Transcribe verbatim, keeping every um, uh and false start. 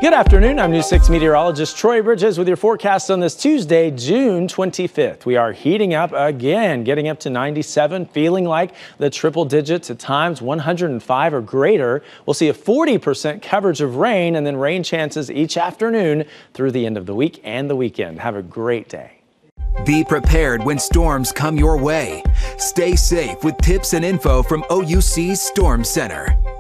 Good afternoon. I'm News six meteorologist Troy Bridges with your forecast on this Tuesday, June twenty-fifth. We are heating up again, getting up to ninety-seven, feeling like the triple digits at times, one hundred five or greater. We'll see a forty percent coverage of rain and then rain chances each afternoon through the end of the week and the weekend. Have a great day. Be prepared when storms come your way. Stay safe with tips and info from O U C's Storm Center.